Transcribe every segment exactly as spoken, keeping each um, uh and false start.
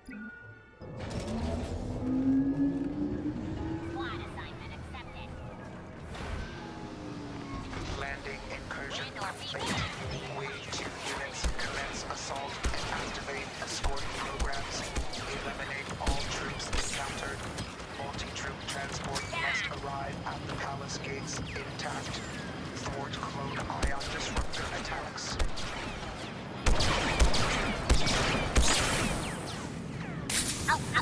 Squad assignment accepted. Landing incursion complete. Wave two units commence assault and activate escort programs. Eliminate all troops encountered. Multi-troop transport must arrive at the palace gates intact. Thwart clone ion disruptor attacks. Out, out.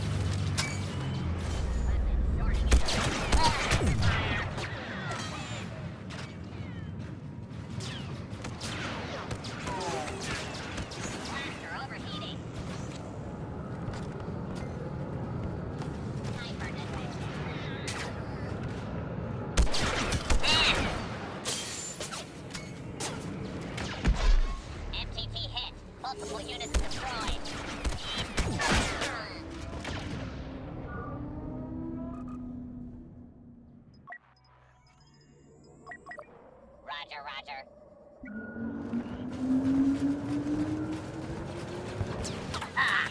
Multiple units destroyed. Roger, roger. Ah!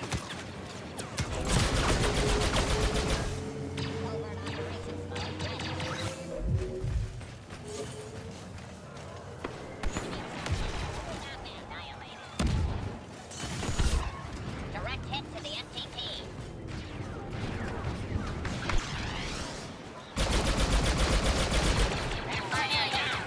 Covert operations mode ready. Direct hit to the M T P. They're firing out.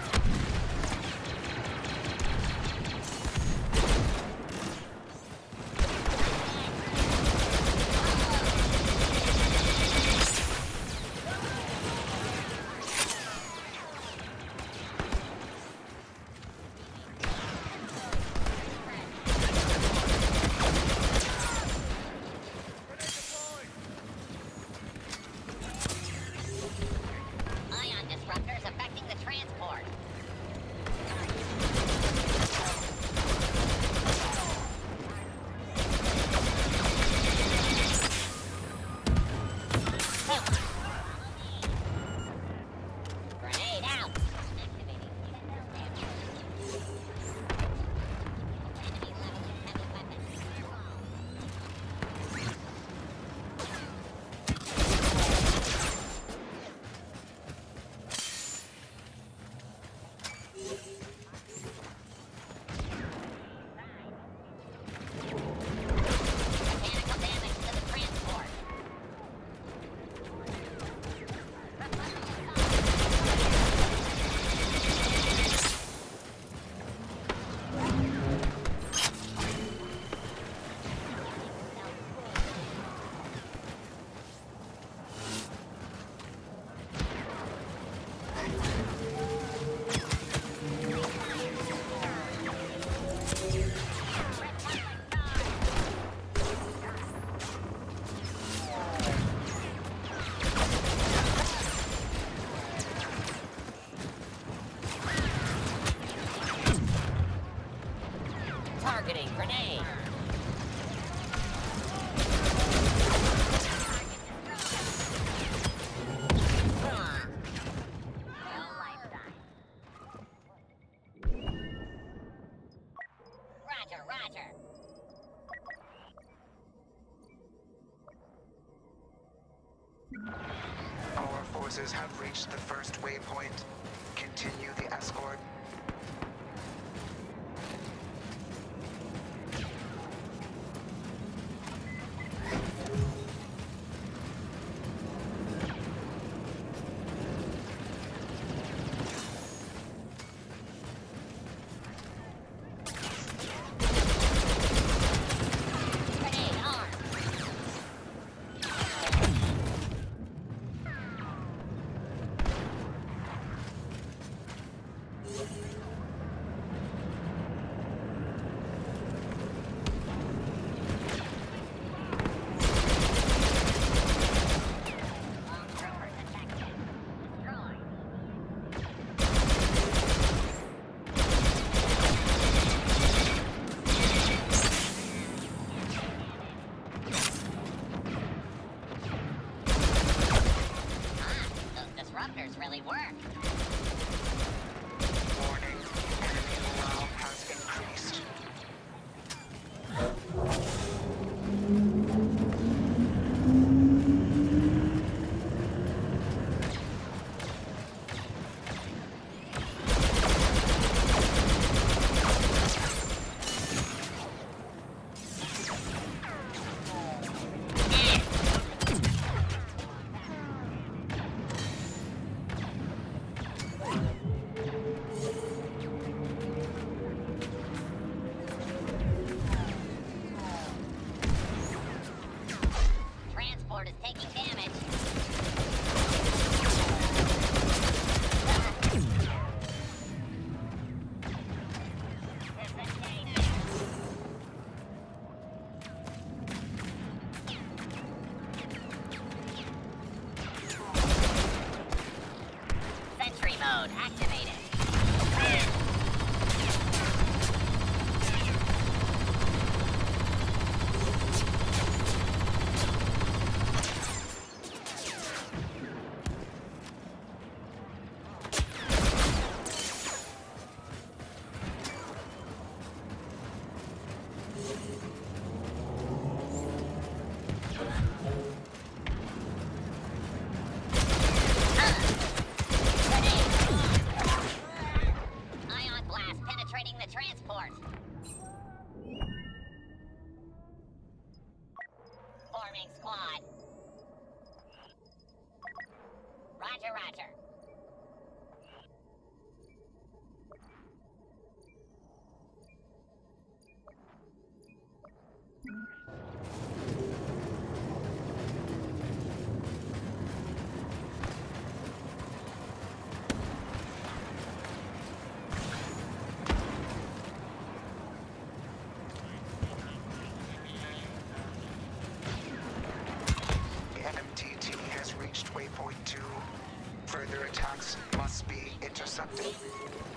Ion disruptors affecting the transport. Grenade out. Activating unit damage. Enemy leveling heavy weapons. Mechanical damage to the transport. Targeting grenade. No lifetime. Roger, roger. Our forces have reached the first waypoint. Continue the escort. Grenade armed. Long troopers detected. Destroyed. Ah, those disruptors really work. Warning, enemy morale has increased. mode activated. Ion blast penetrating the transport. Forming squad. Roger, roger. N M T T has reached waypoint two. Further attacks must be intercepted.